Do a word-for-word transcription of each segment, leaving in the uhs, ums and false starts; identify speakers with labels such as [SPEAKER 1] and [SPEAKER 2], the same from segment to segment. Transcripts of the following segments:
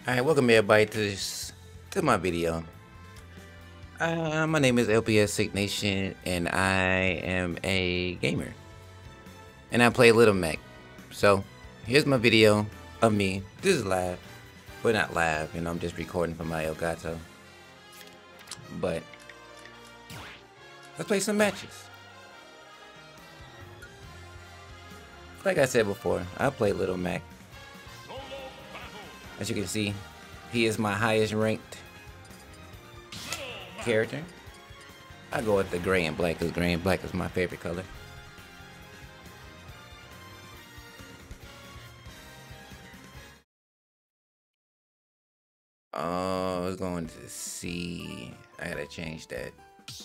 [SPEAKER 1] Alright, welcome everybody to this to my video. Uh, my name is L P S Sick Nation and I am a gamer. And I play Little Mac. So here's my video of me. This is live. But not live, you know, I'm just recording for my Elgato. But let's play some matches. Like I said before, I play Little Mac. As you can see, he is my highest ranked character. I go with the gray and black because gray and black is my favorite color. Oh, I was going to see. I gotta change that.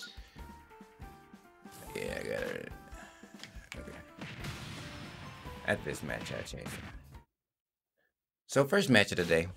[SPEAKER 1] Yeah, I gotta. Okay. At this match, I changed it. So, first match of the day.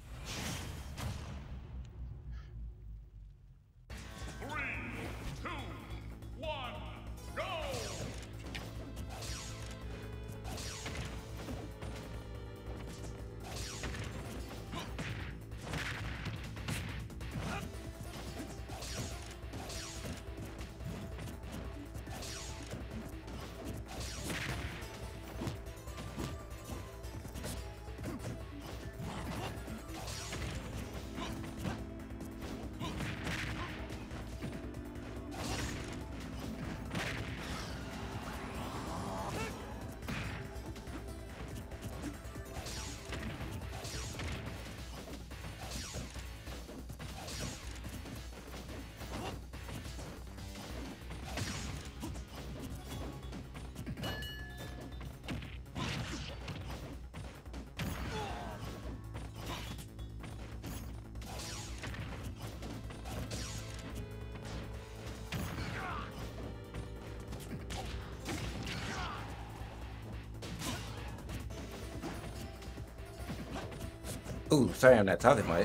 [SPEAKER 1] Ooh, sorry I'm not talking much.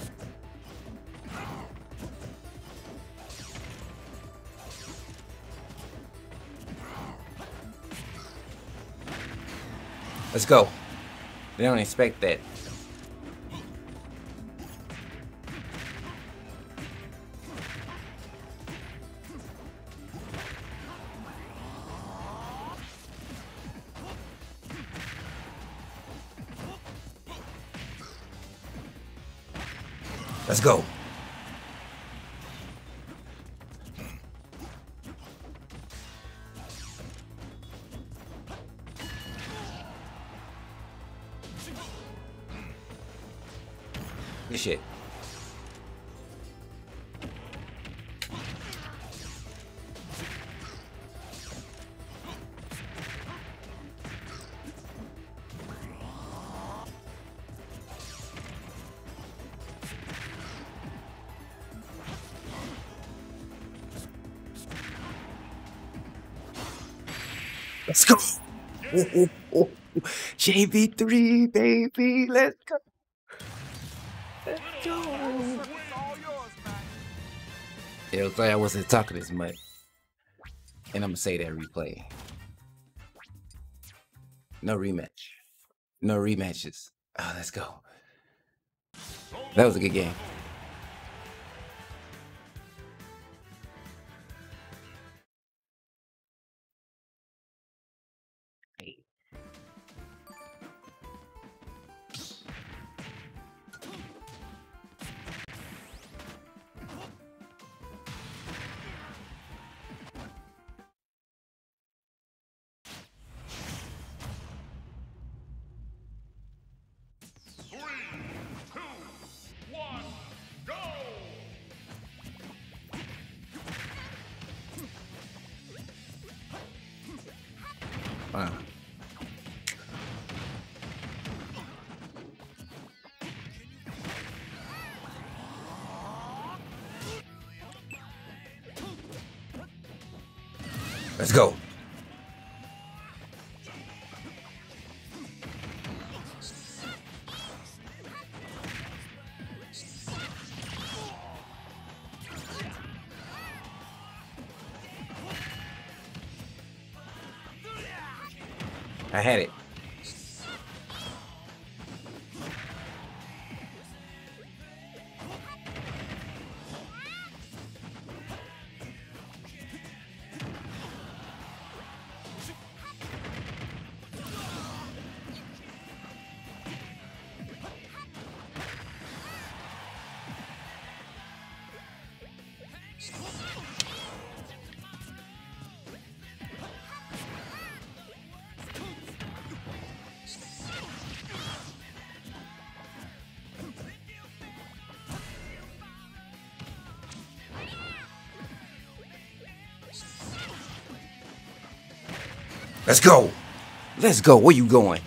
[SPEAKER 1] Let's go. They don't expect that. Let's go. Good shit. Let's go. Ooh, ooh, ooh. J V three, baby. Let's go. Let's go. Yeah, looks like I wasn't talking as much. And I'm gonna say that replay. No rematch. No rematches. Oh, let's go. That was a good game. Wow. Let's go. I had it. Let's go. Let's go. Where you going?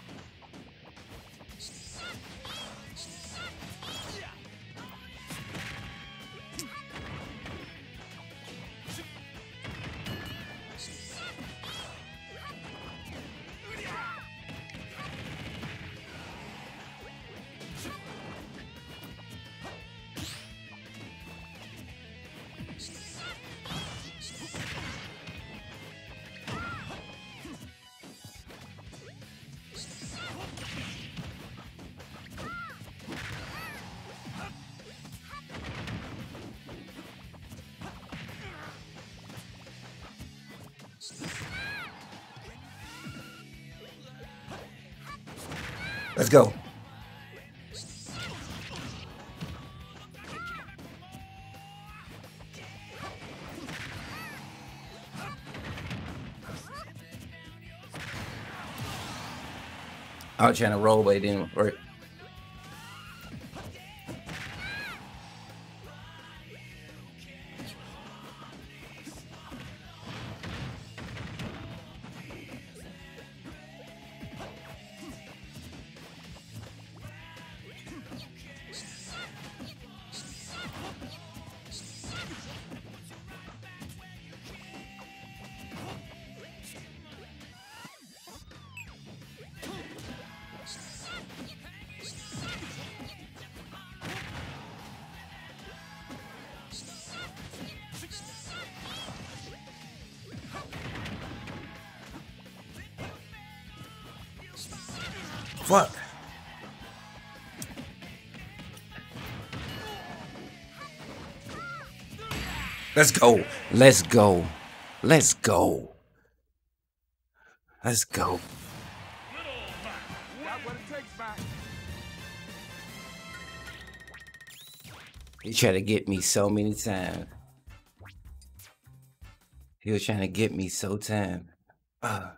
[SPEAKER 1] Let's go. I was trying to roll, but it didn't work. Fuck. Let's go. Let's go. Let's go. Let's go. He tried to get me so many times. He was trying to get me so time. Uh.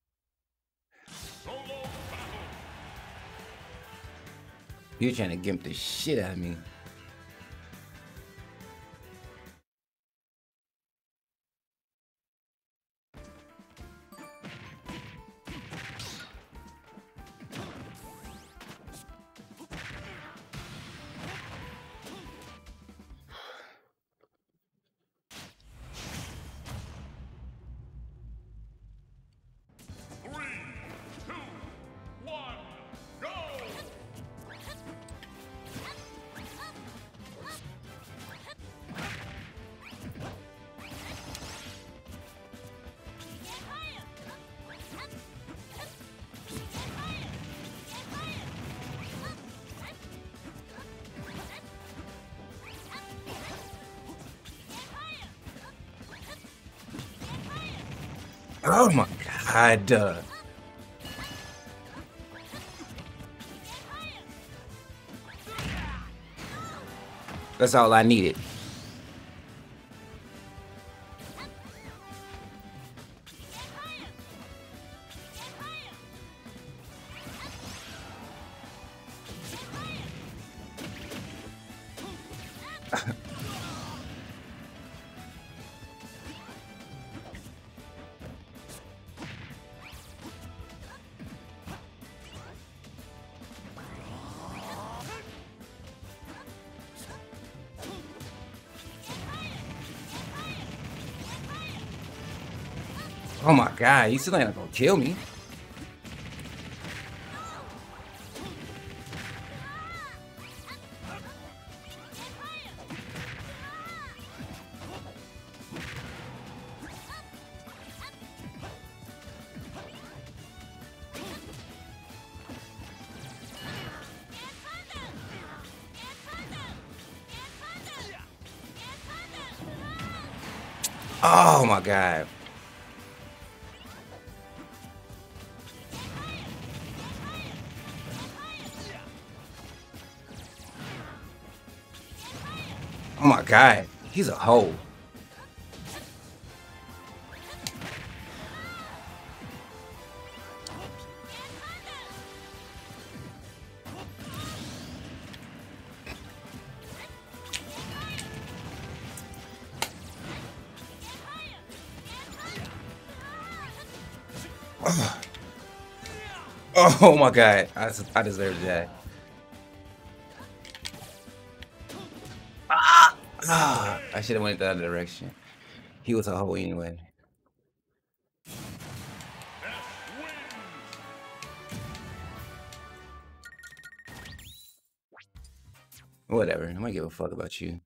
[SPEAKER 1] He was trying to get the shit out of me. Oh my god. Uh, that's all I needed. Oh my god, he's still not gonna kill me. Oh my god. Oh my god. He's a hoe. Oh my god, I, I deserve that. Ah! Ah! I should have went the other direction. He was a hoe anyway. Whatever, I'm gonna give a fuck about you.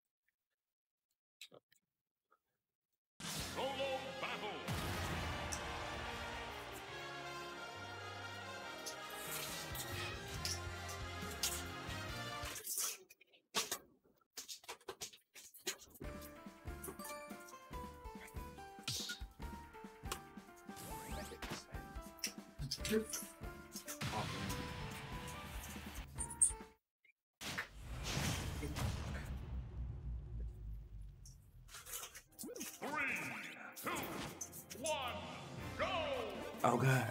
[SPEAKER 1] Oh god.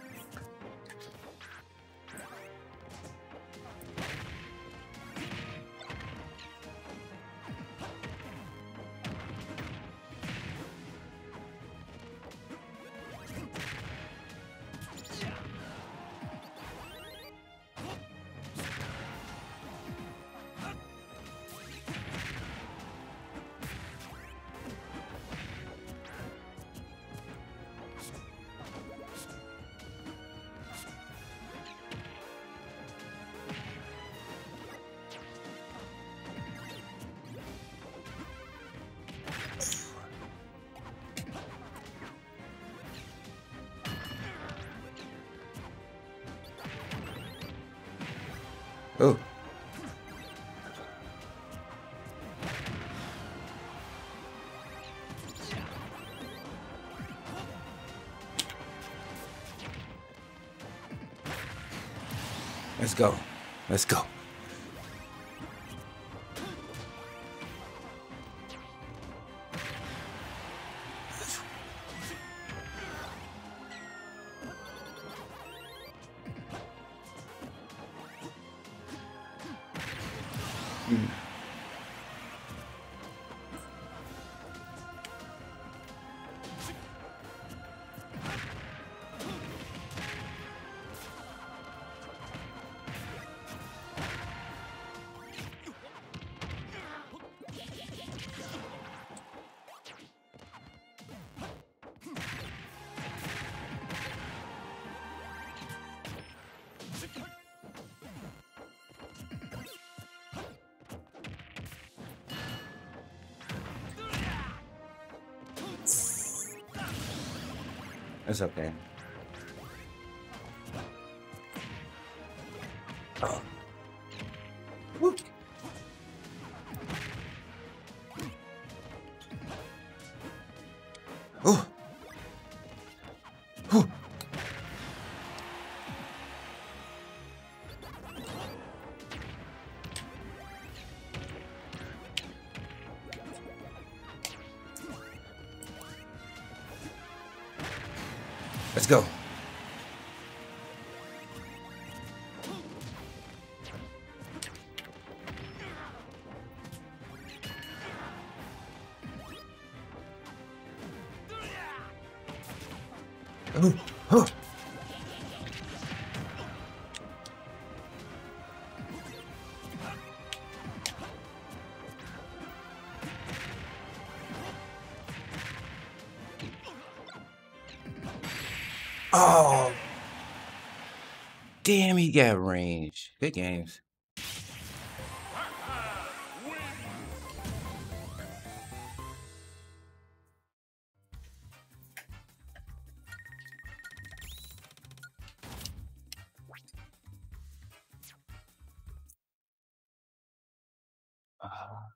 [SPEAKER 1] Oh. Let's go. Let's go. Mm. It's okay. Oh. Woo. Oh. Oh. Let's go. Oh. Oh. Oh. Damn, he got range. Good games. Uh,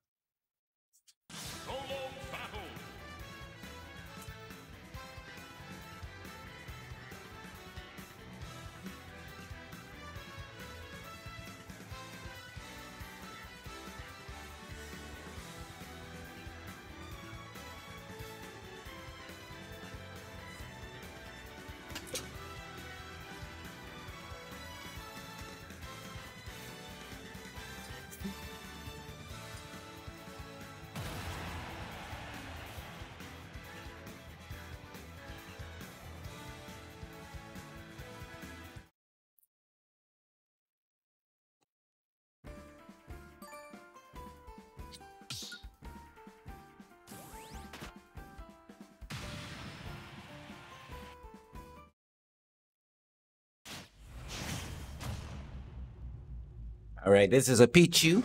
[SPEAKER 1] All right, this is a Pichu.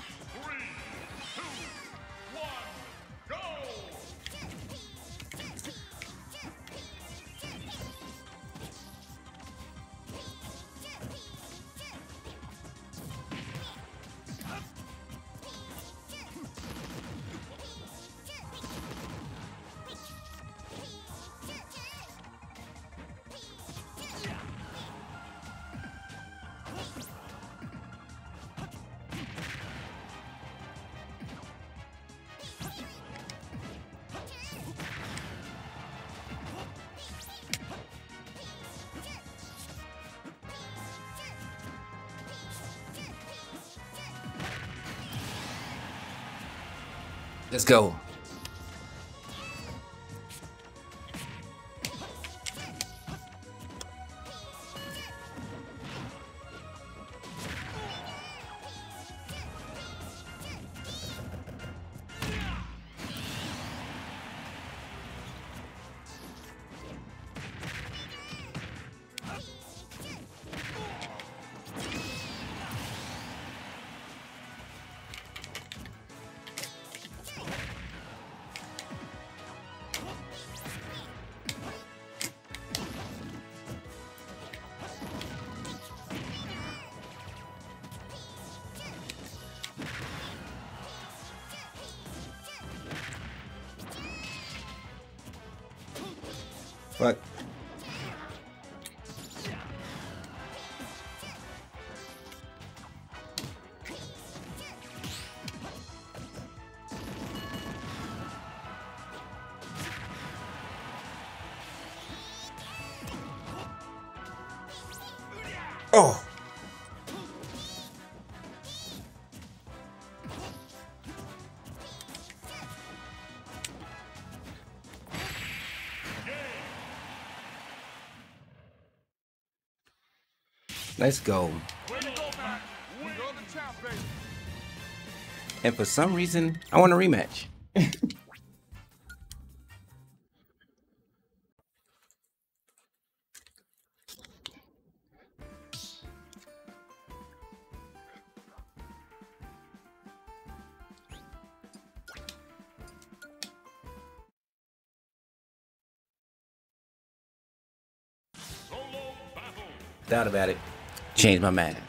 [SPEAKER 1] Let's go. Fuck. Oh. Let's go. And for some reason, I want a rematch. Thought about it. Changed my mind.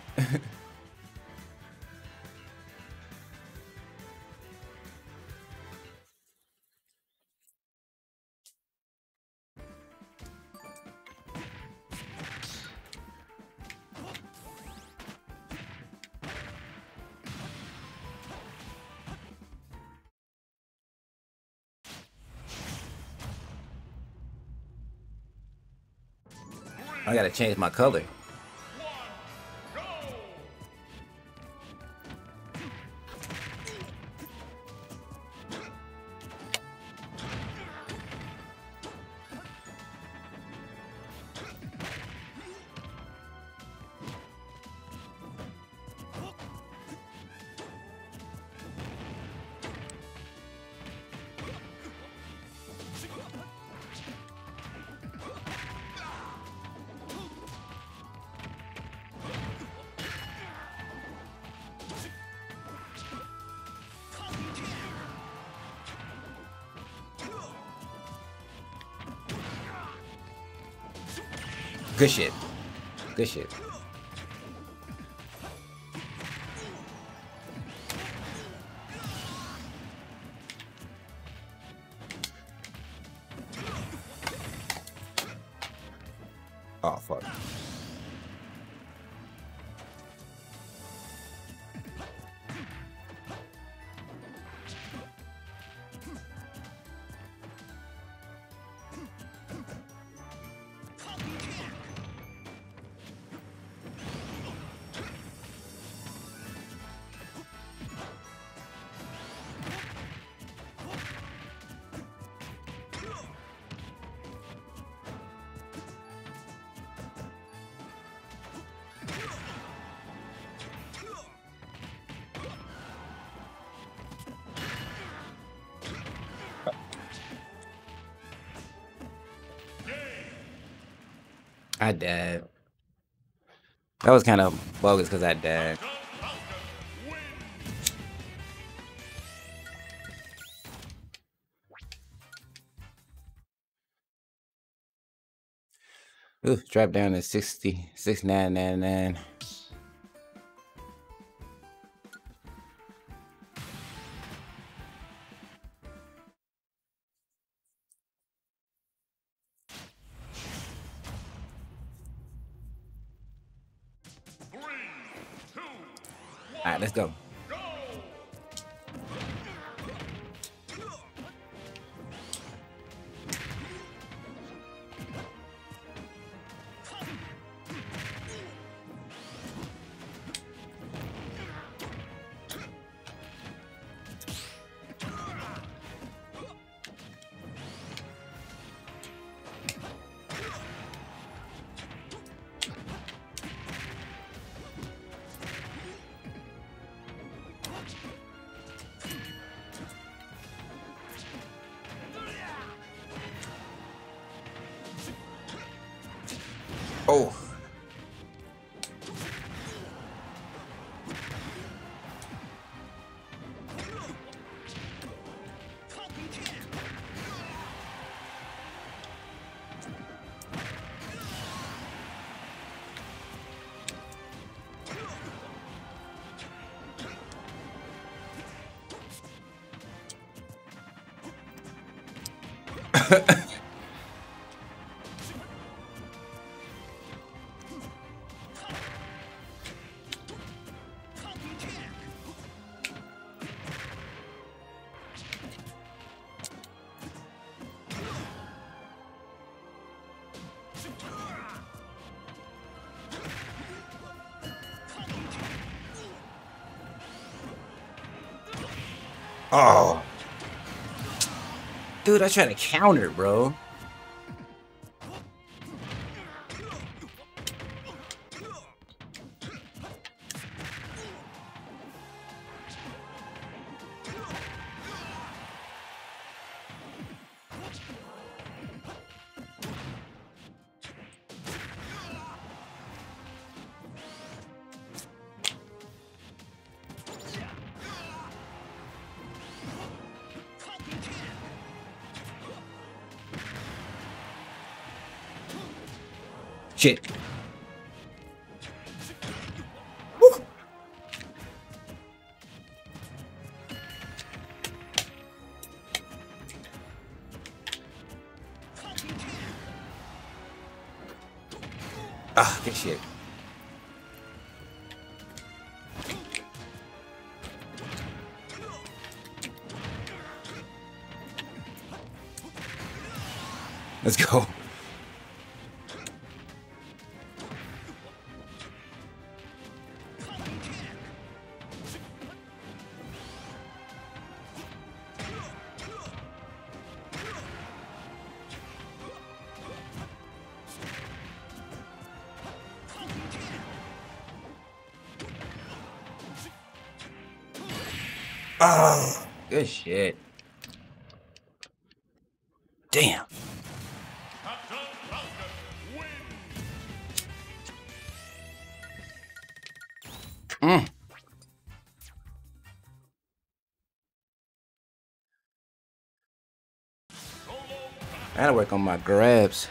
[SPEAKER 1] I gotta change my color. Good shit. Good shit. Oh, fuck. I died. That was kind of bogus because I died. Ooh, drop down to sixty six nine nine nine. All right, let's go. Oh. Oh. Dude, I tried to counter, bro. Shit. Woo. Ah, good shit. Let's go. Oh, good shit. Damn. Mm. I gotta work on my grabs.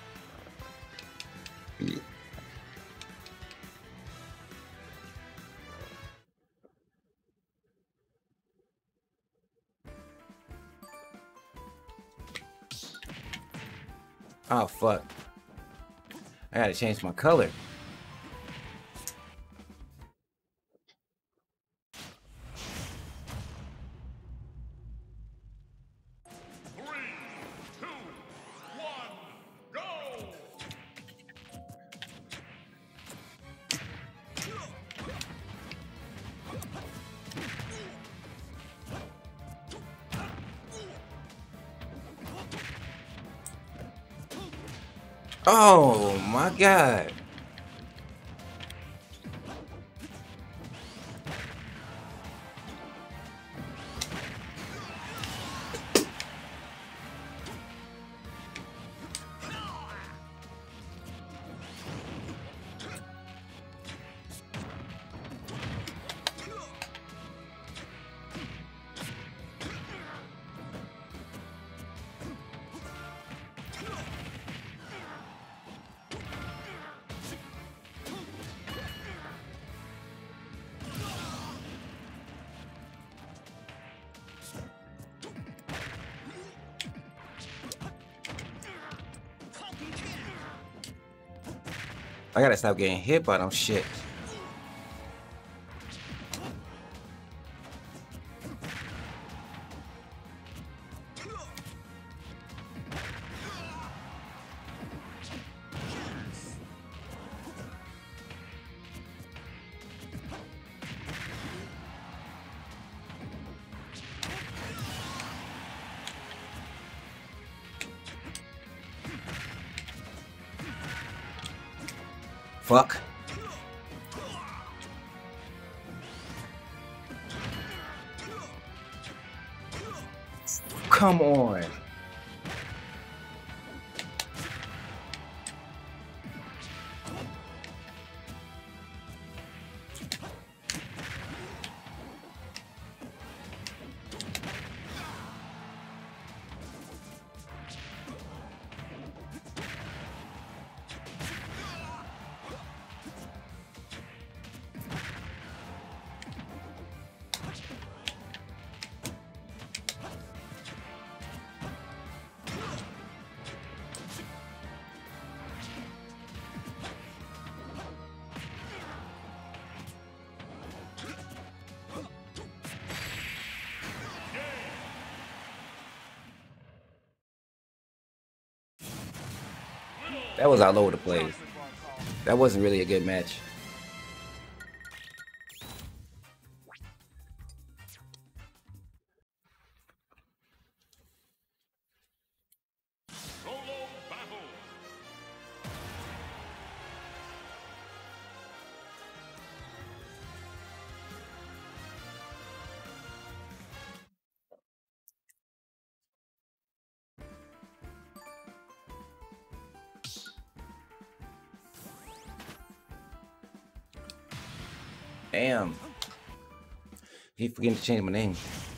[SPEAKER 1] Oh, fuck. I gotta change my color. Oh my god. I gotta stop getting hit by them shit. Fuck. Come on. That was all over the place. That wasn't really a good match. Damn. He forgetting to change my name.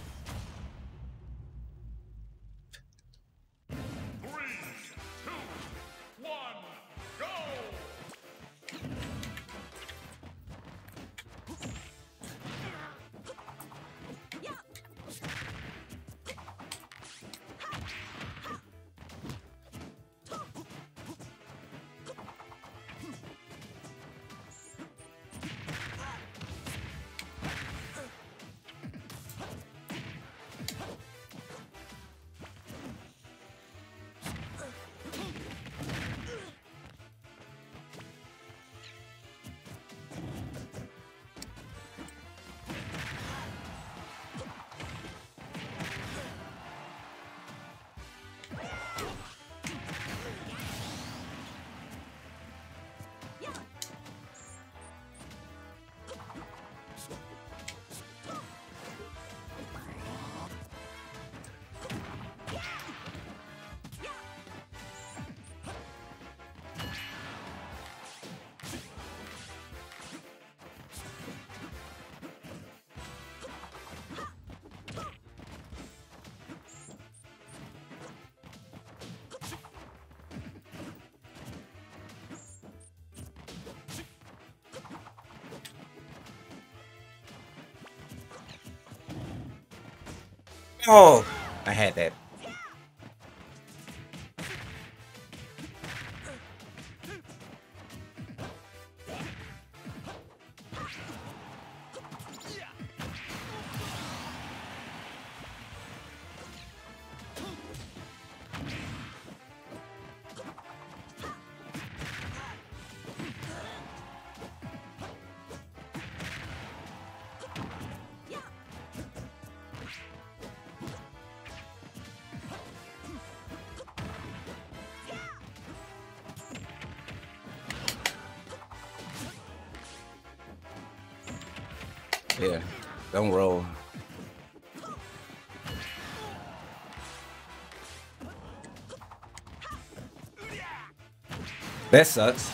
[SPEAKER 1] Oh, I had that. Yeah, don't roll. That sucks.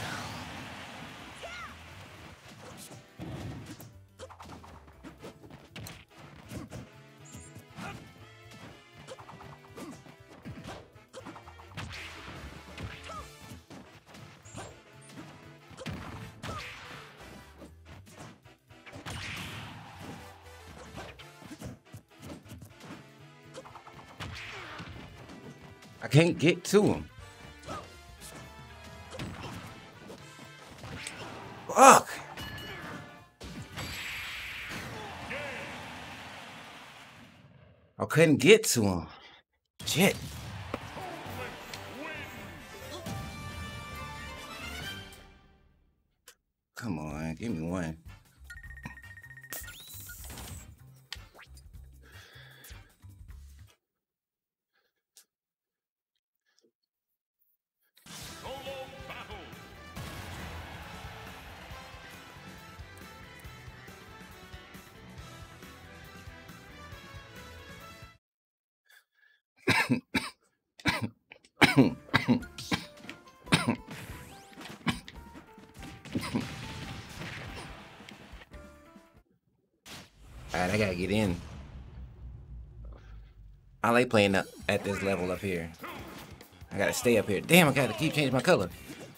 [SPEAKER 1] I can't get to him. I couldn't get to him. Shit. Come on, give me one. Alright, I gotta get in. I like playing up at this level up here. I gotta stay up here. Damn, I gotta keep changing my color.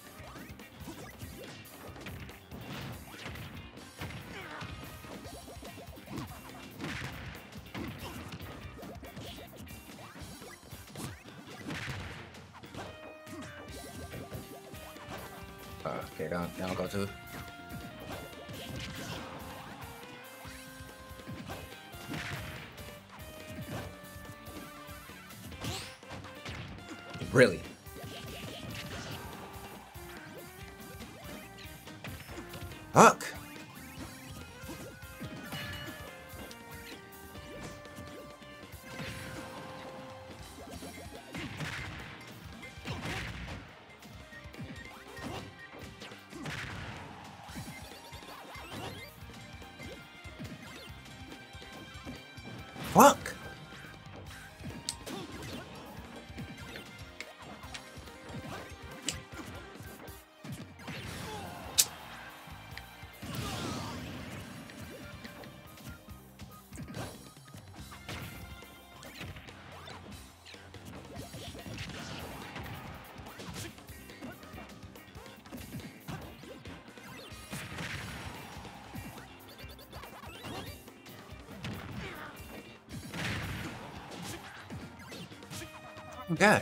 [SPEAKER 1] Uh, okay, don't, don't go to. Really? Fuck. Fuck. Oh, God.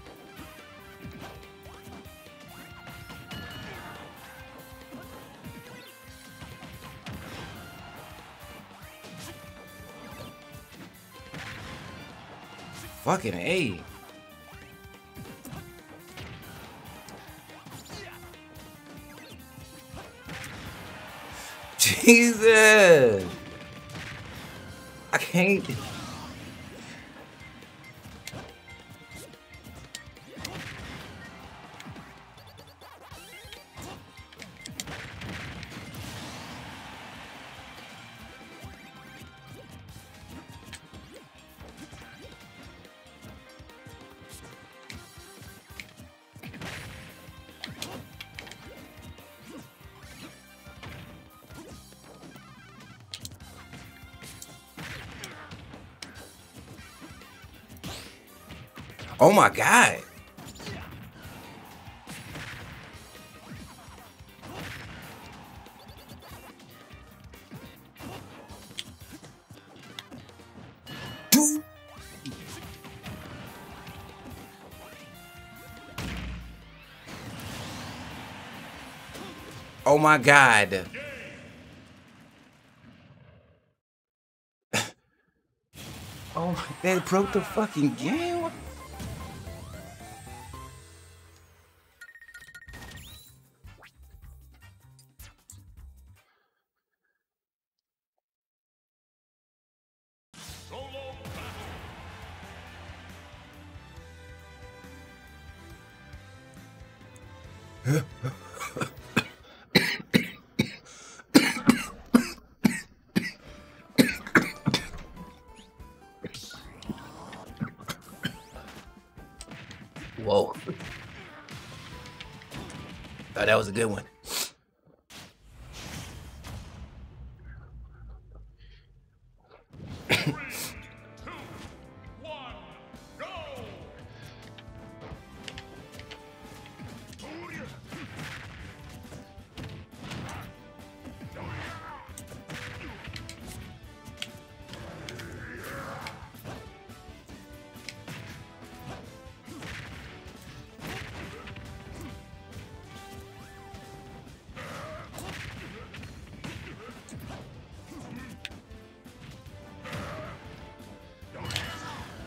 [SPEAKER 1] Fucking A. Jesus. I can't. Oh my God. Oh my God. Oh my, that broke the fucking game. Whoa. Oh, that was a good one.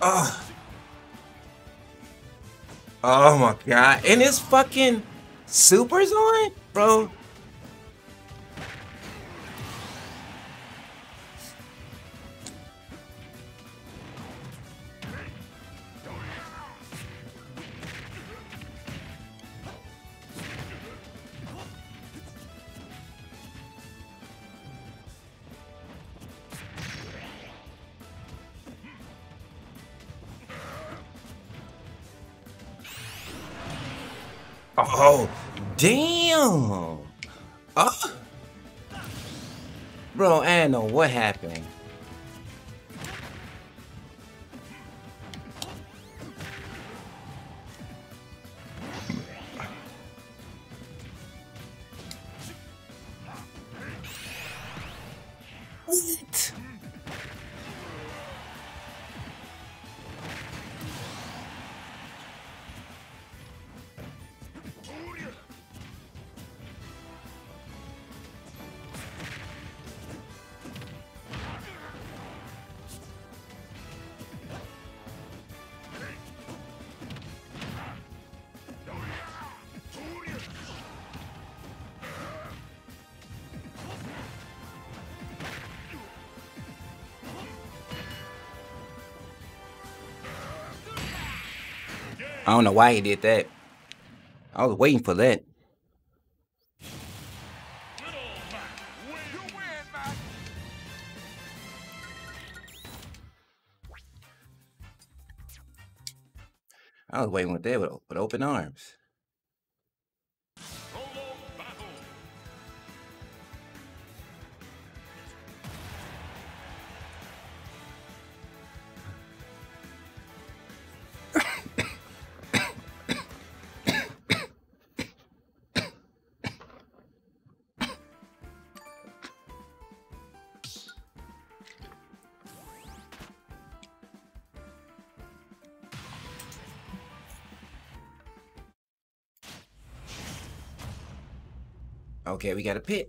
[SPEAKER 1] Oh. Oh my god. And it's fucking supers on, bro. Oh, damn. Oh. Bro, I don't know what happened. What? I don't know why he did that. I was waiting for that. I was waiting with that with, with open arms. Okay, we got a pit.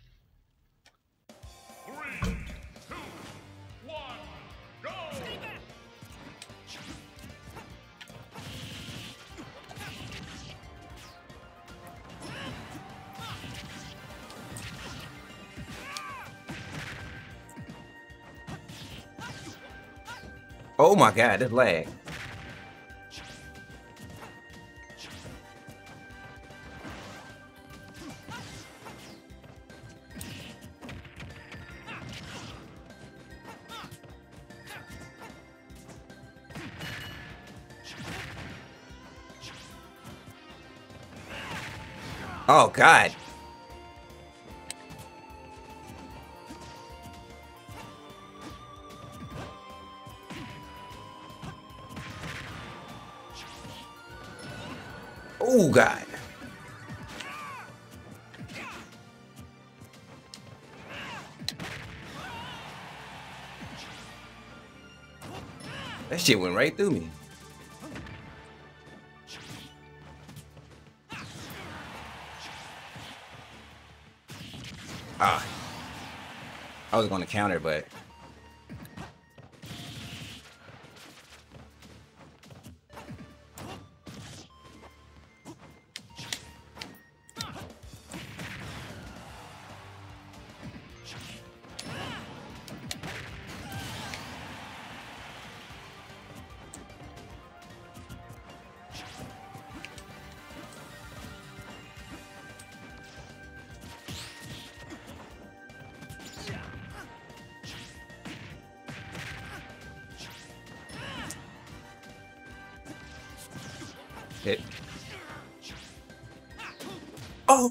[SPEAKER 1] Three, two, one, go! Oh my god, this lag. Oh god. Oh god. That shit went right through me. Ah. I was going to counter, but hit. Oh.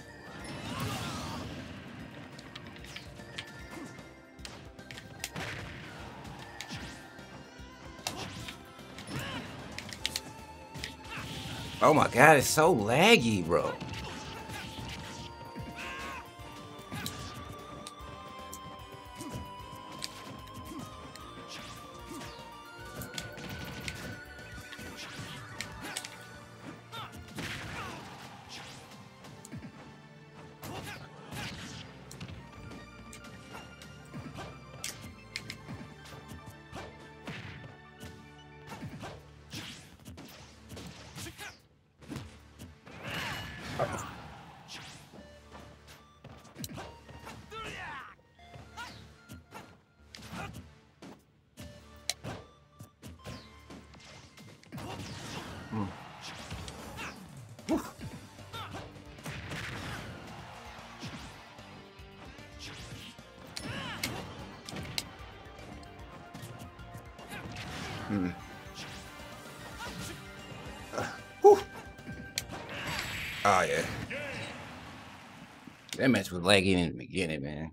[SPEAKER 1] Oh my god, it's so laggy, bro. Hmm. Whew. Oh yeah. That match was laggy in the beginning, man.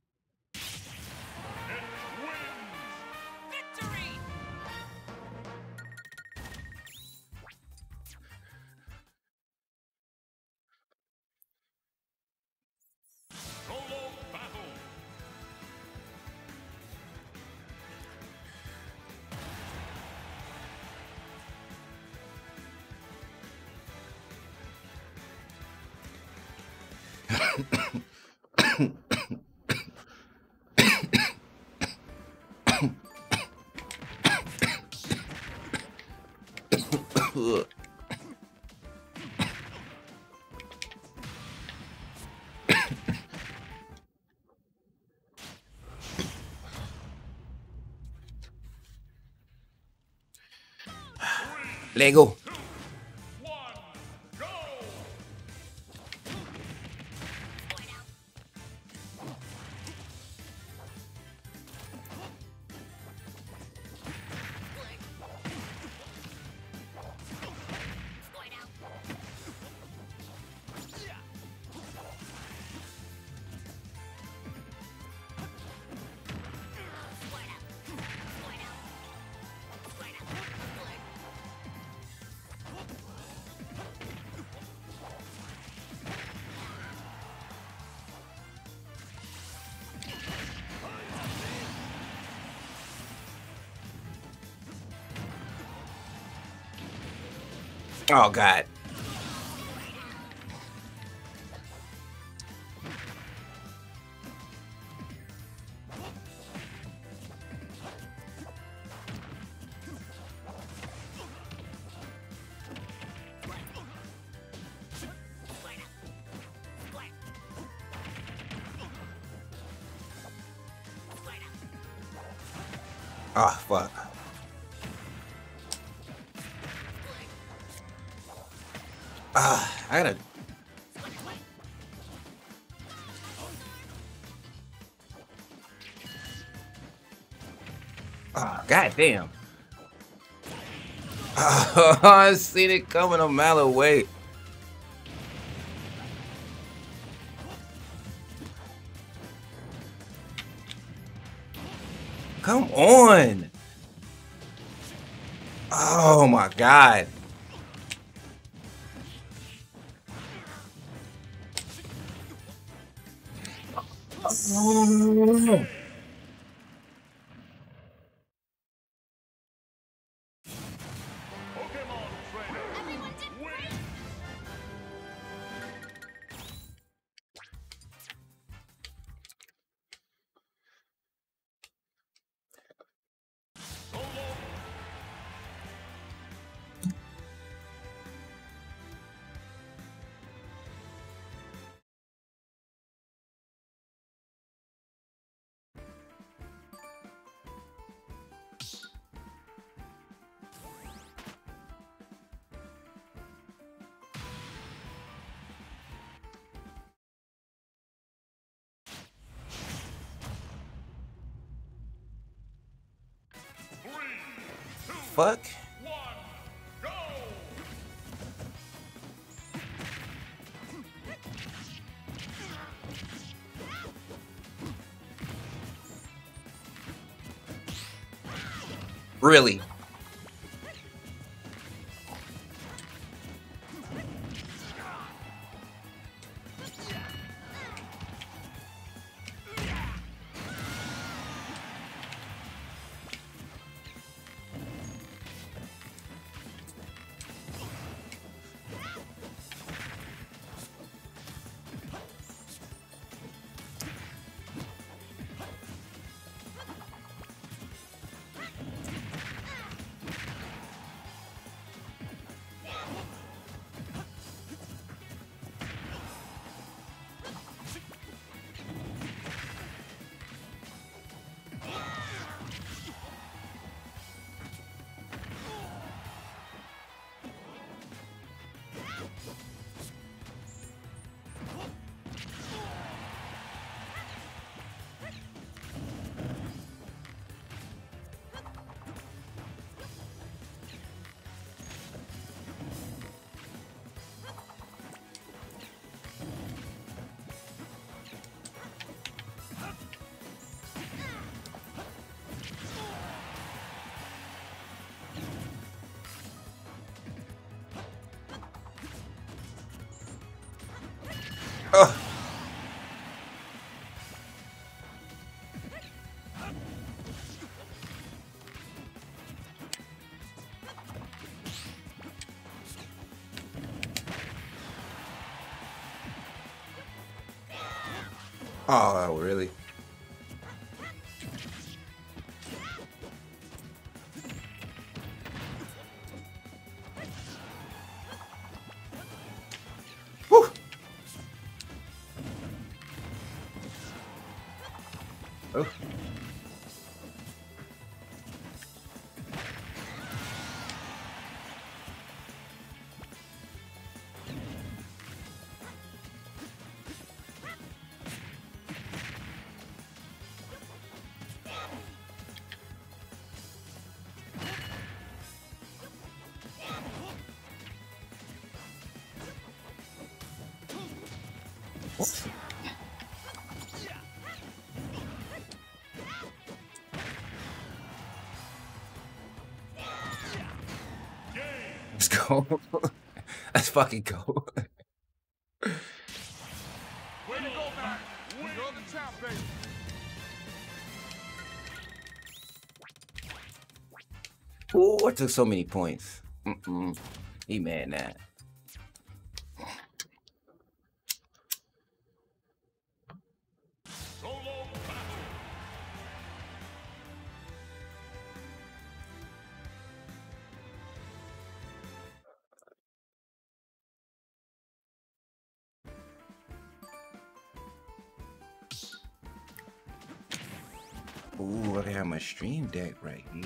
[SPEAKER 1] Lego. Oh God. Oh fuck. Ah, I gotta. Oh, God damn. Oh, I seen it coming a mile away. Come on. Oh my God. Oh. Fuck. Really? Oh. Oh, really? Woo. Oh. Let's go. Let's fucking go.
[SPEAKER 2] Way to go, man. You're the champ, baby.
[SPEAKER 1] Oh, I took so many points. Mm-mm. He mad now. Ooh, I have my stream deck right here.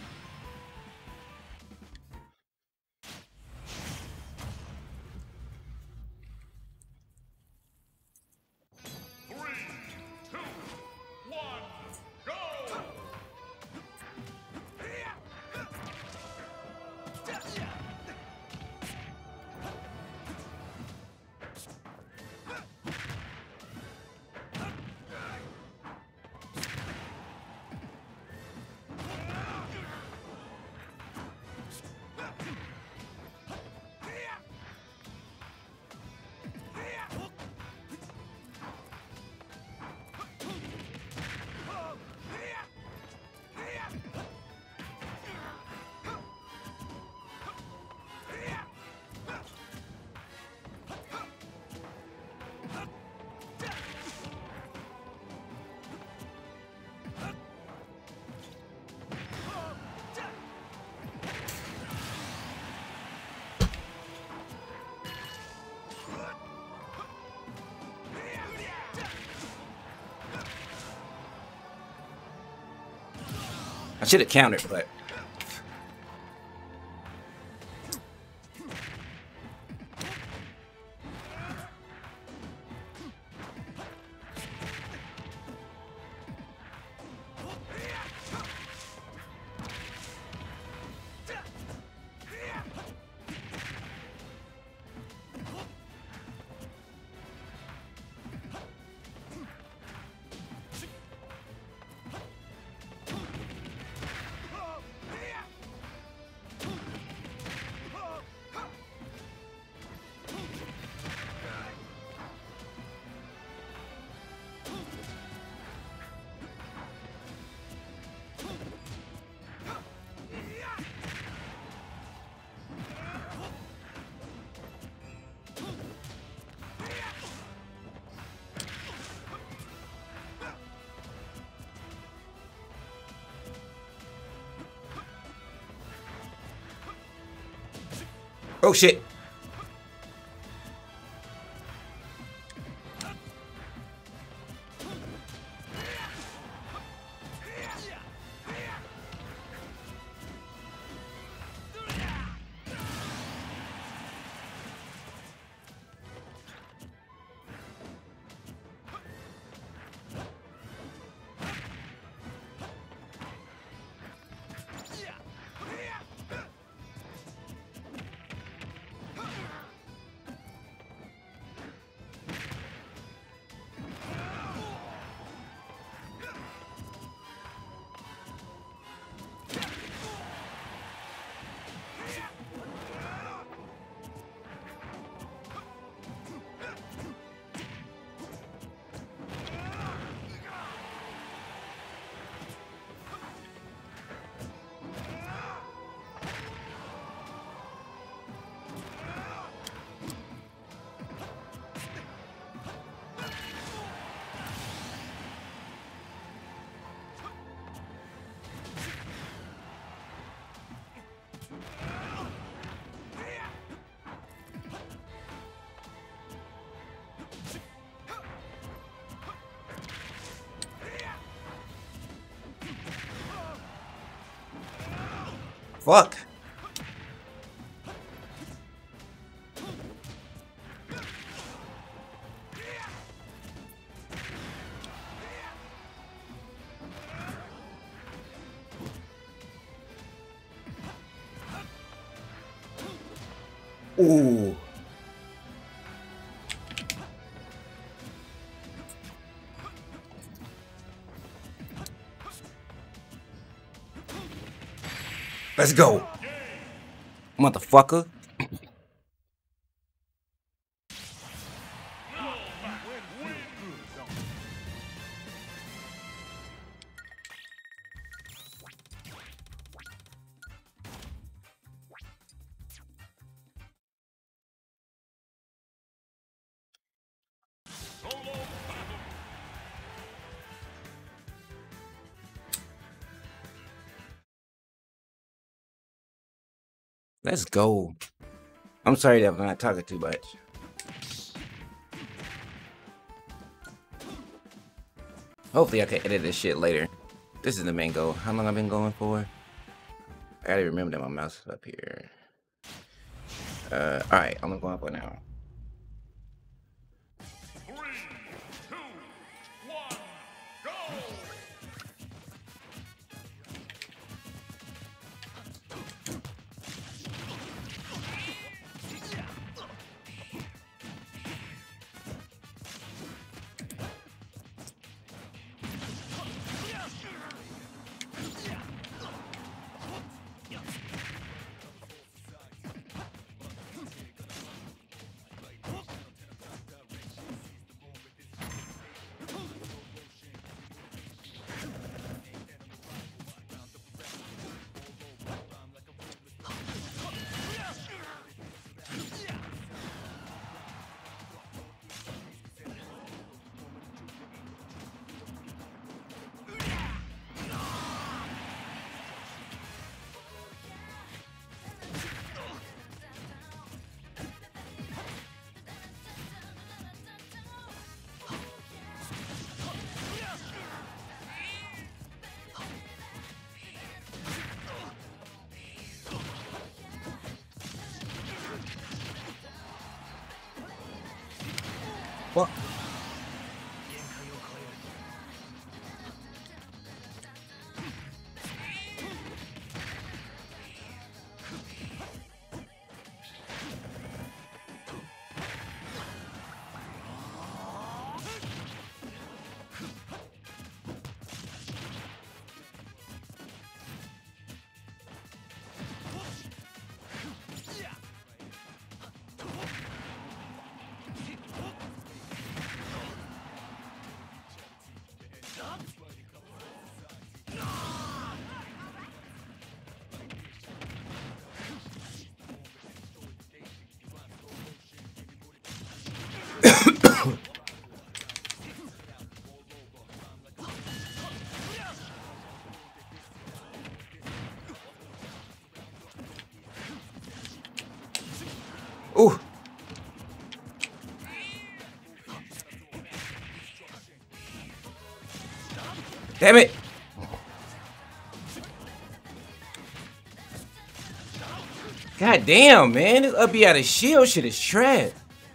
[SPEAKER 1] I should have countered, but oh shit. Fuck. Ooh. Let's go. Motherfucker. Let's go. I'm sorry that I'm not talking too much. Hopefully I can edit this shit later. This is the main goal. How long I've been going for? I gotta remember that my mouse is up here. Uh, alright, I'm gonna go up right now.
[SPEAKER 2] Three, two, one, go!
[SPEAKER 1] What? Ooh. Damn it. God damn, man. This up out of shield shit is trash.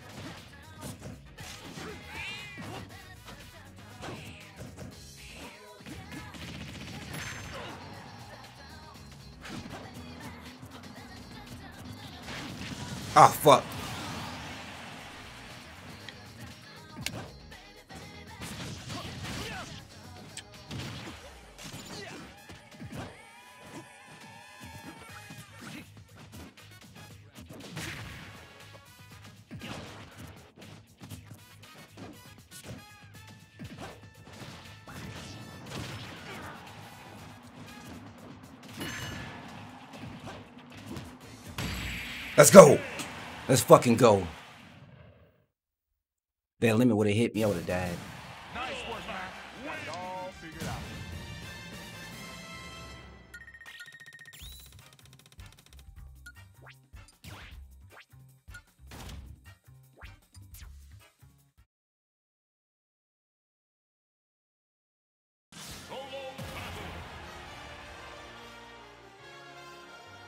[SPEAKER 1] Oh, fuck. Let's go. Let's fucking go. That limit would have hit me, I would have died.
[SPEAKER 2] Nice work, man. Got it all figured out. Solo battle.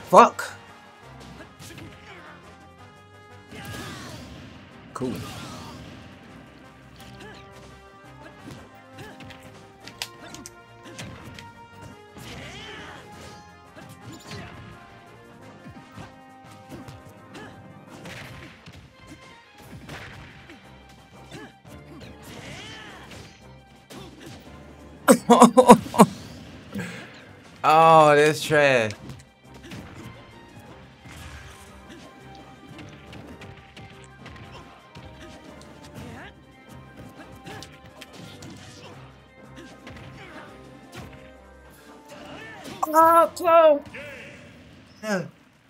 [SPEAKER 1] Fuck. Cool. Oh, that's trash. Oh, close. Yeah.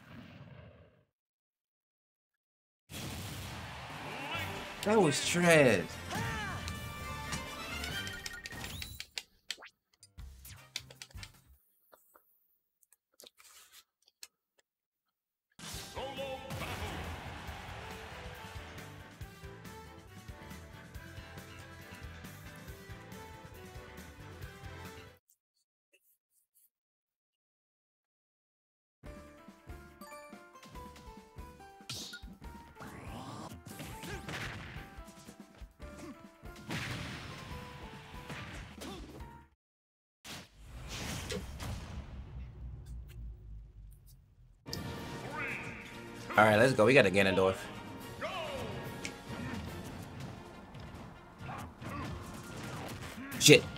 [SPEAKER 1] That was trash. All right, let's go. We got a Ganondorf. Shit.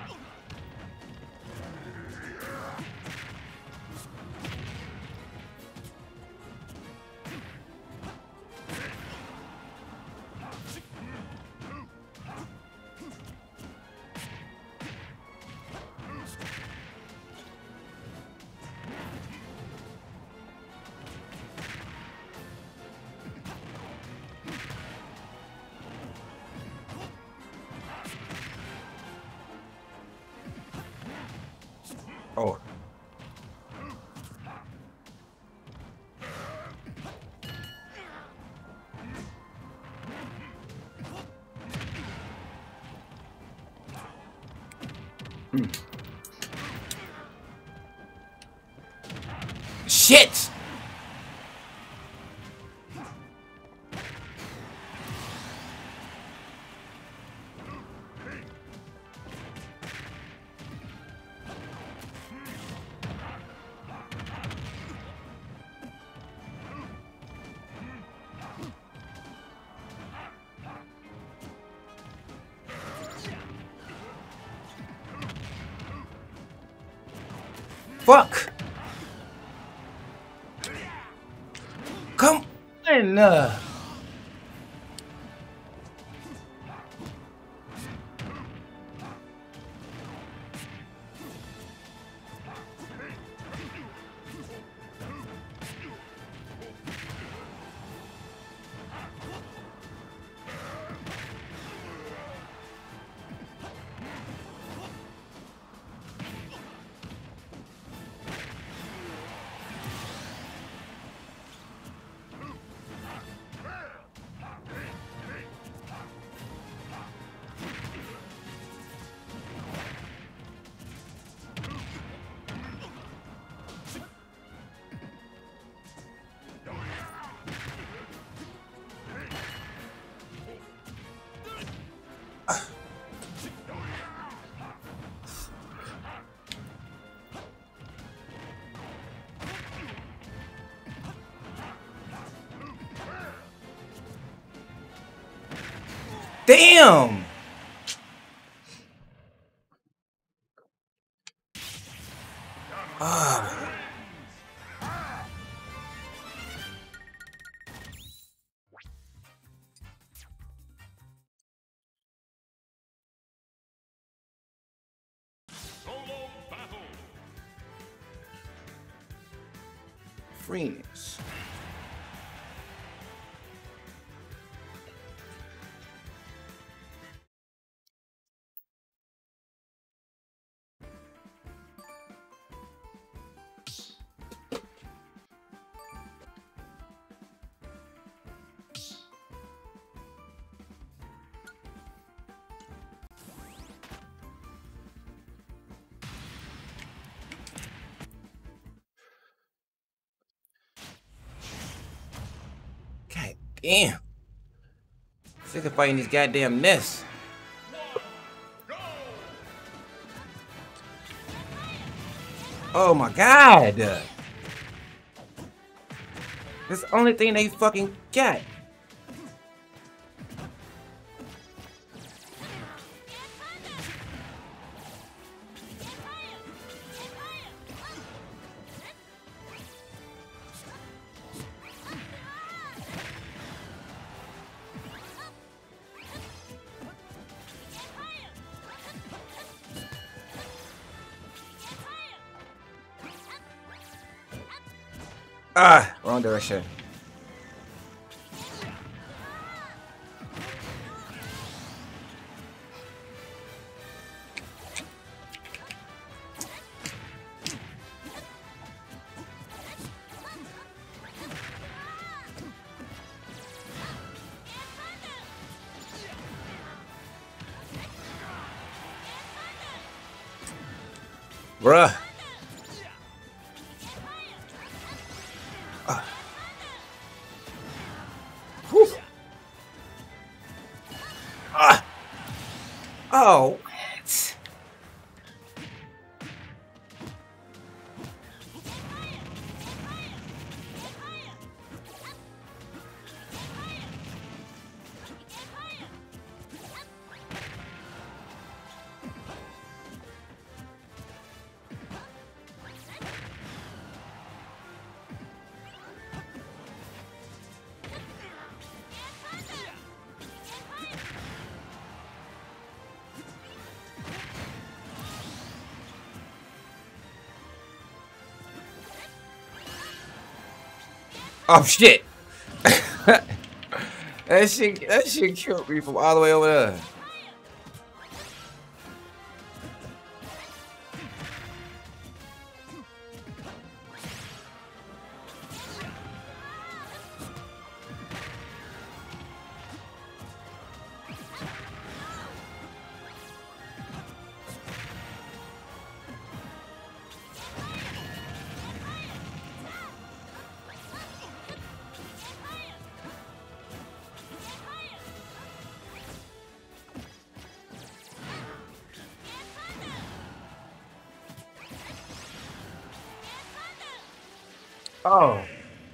[SPEAKER 1] Oh. Hmm. Shit! Fuck! Come on! Uh. Damn! Ah.
[SPEAKER 2] Solo battle.
[SPEAKER 1] Friends. Damn. Sick of fighting these goddamn nests. Oh my god. That's the only thing they fucking got. Ah, wrong direction. Bruh. Ah. Whew. Ah. Oh, what? Oh shit! that shit, that shit killed me from all the way over there. Oh.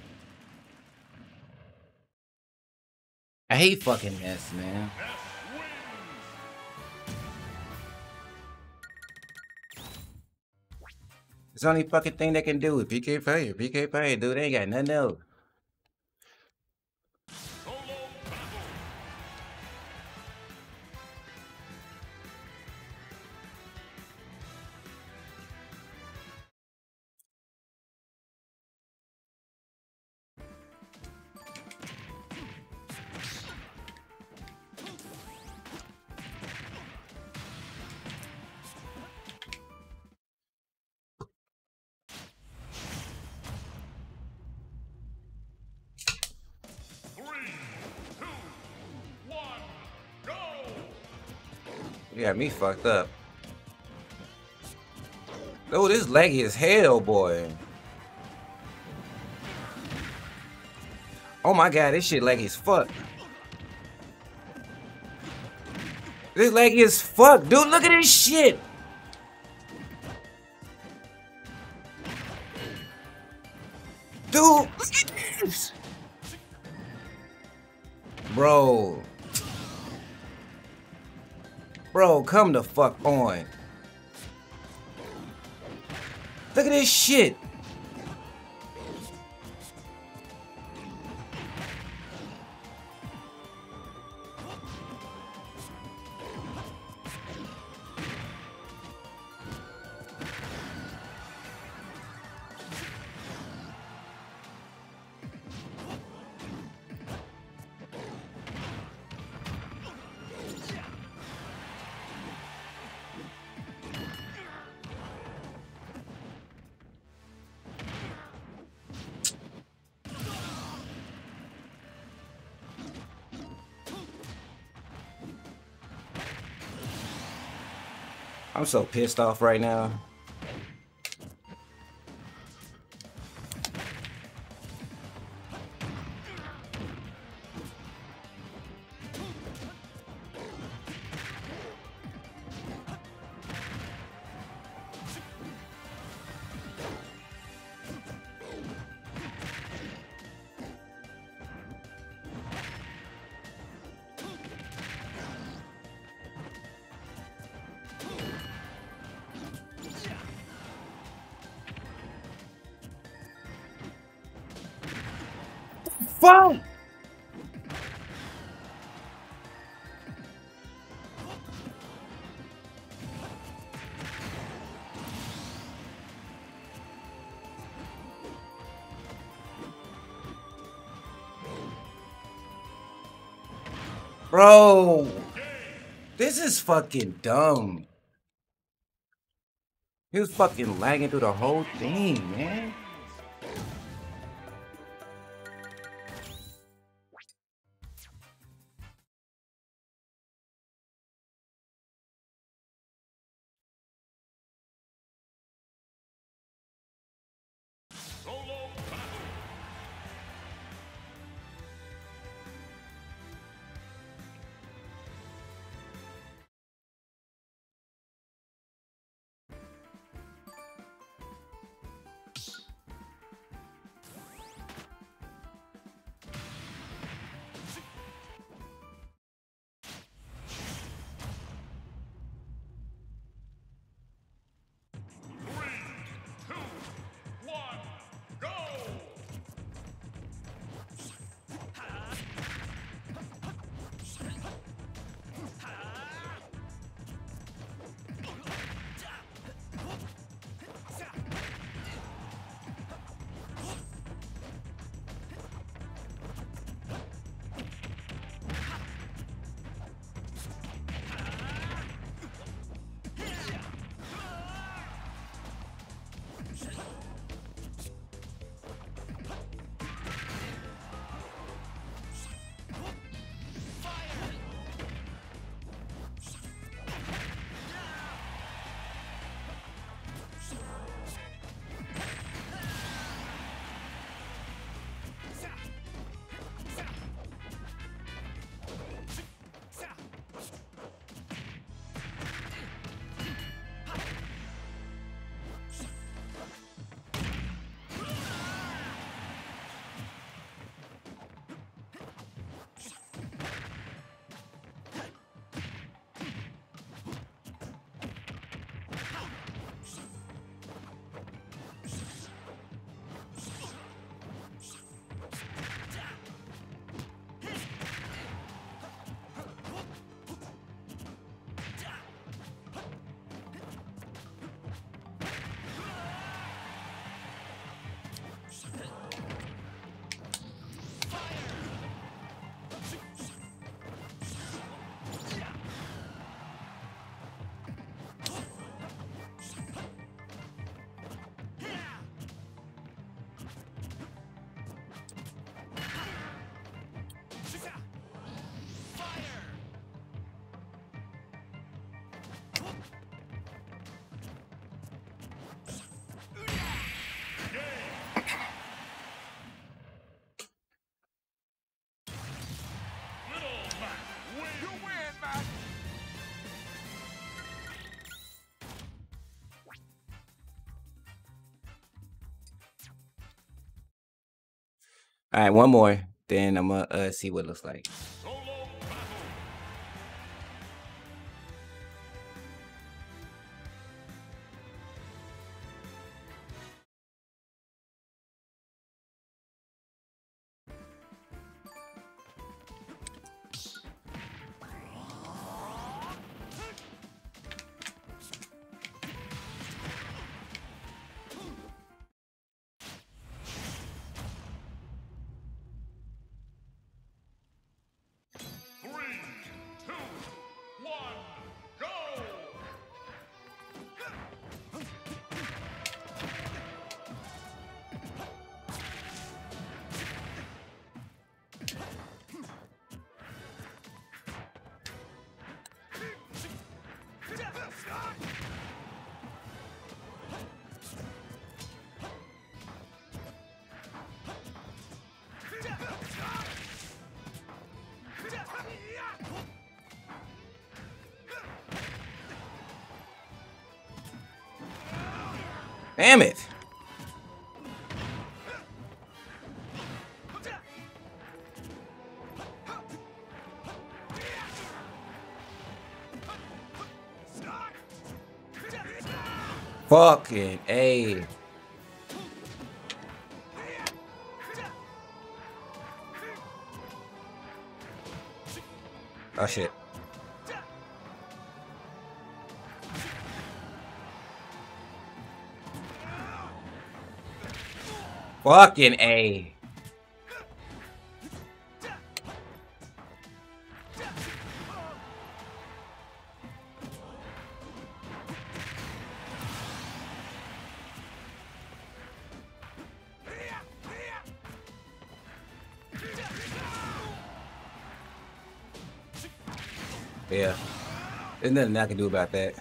[SPEAKER 1] I hate fucking this, man. It's the only fucking thing they can do with P K Pay. P K Pay, dude. They ain't got nothing else. You got me fucked up. Oh, this laggy as hell, boy. Oh my god, this shit laggy as fuck. This laggy as fuck, dude. Look at this shit. Dude, look at this. Bro. Bro, come the fuck on. Look at this shit. I'm so pissed off right now. fuck? Bro, this is fucking dumb. He was fucking lagging through the whole thing, man.
[SPEAKER 2] Solo battle.
[SPEAKER 1] All right, one more. Then I'm gonna uh, see what it looks like.
[SPEAKER 2] Solo battle. Three, two, one, go!
[SPEAKER 1] Damn it. Fucking A.
[SPEAKER 3] Oh shit. Fucking A. Yeah. There's nothing I can do about that.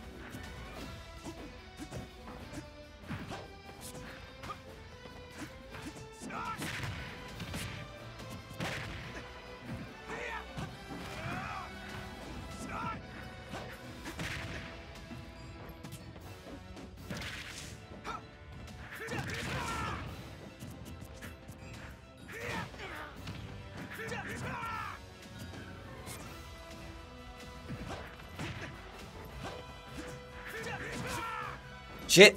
[SPEAKER 3] Shit.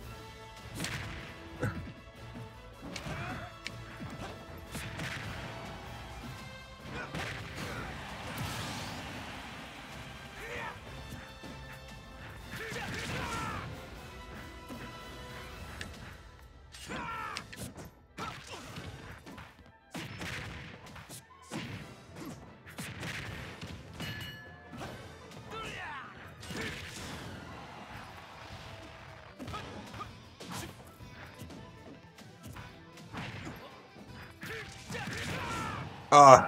[SPEAKER 3] Oh.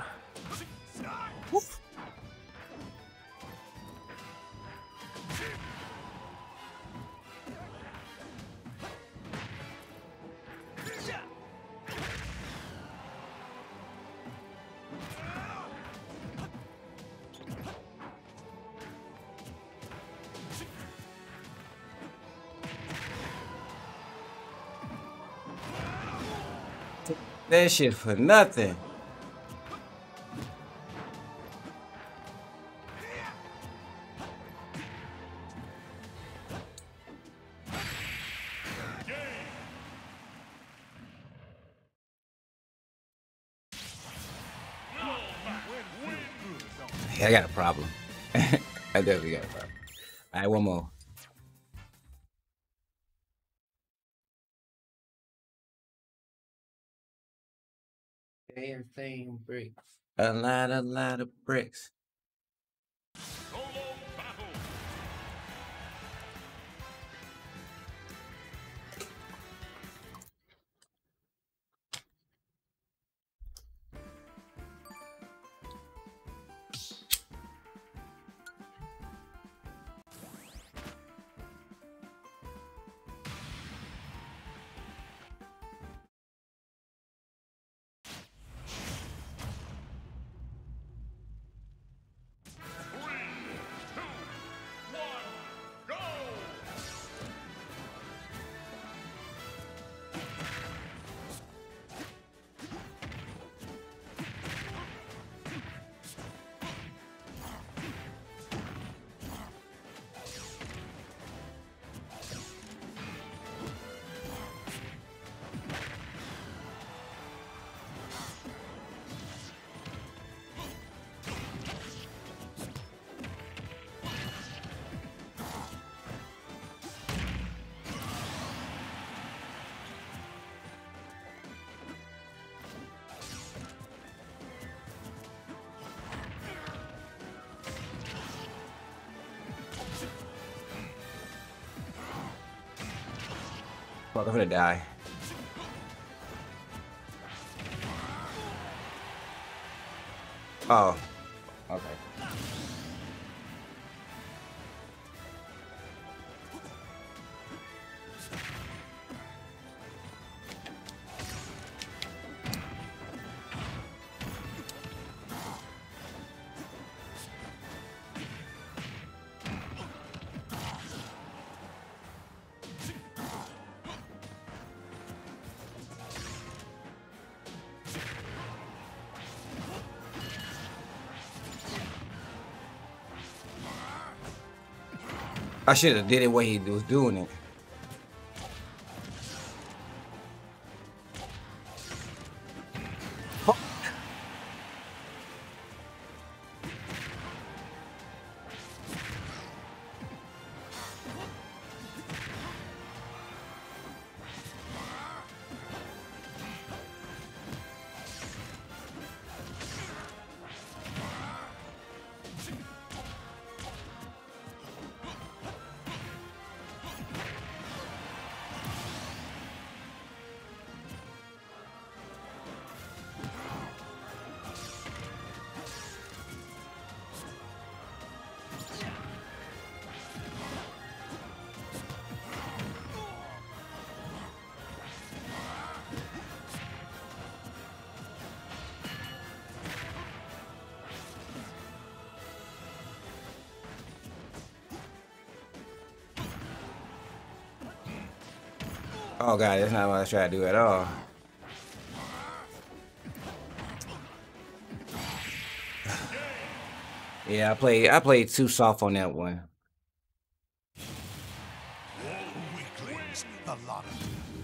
[SPEAKER 3] That shit for nothing. Yeah, I got a problem. I definitely got a problem. All right, one more.
[SPEAKER 1] Everything bricks. A lot, a lot of bricks.
[SPEAKER 2] Solo battle.
[SPEAKER 3] Fuck, I'm gonna die. Oh. Okay. I should have did it when he was doing it. Oh god, that's not what I was trying to do at all. Yeah, I played I played too soft on that one.
[SPEAKER 2] Weaklings, the lot of you.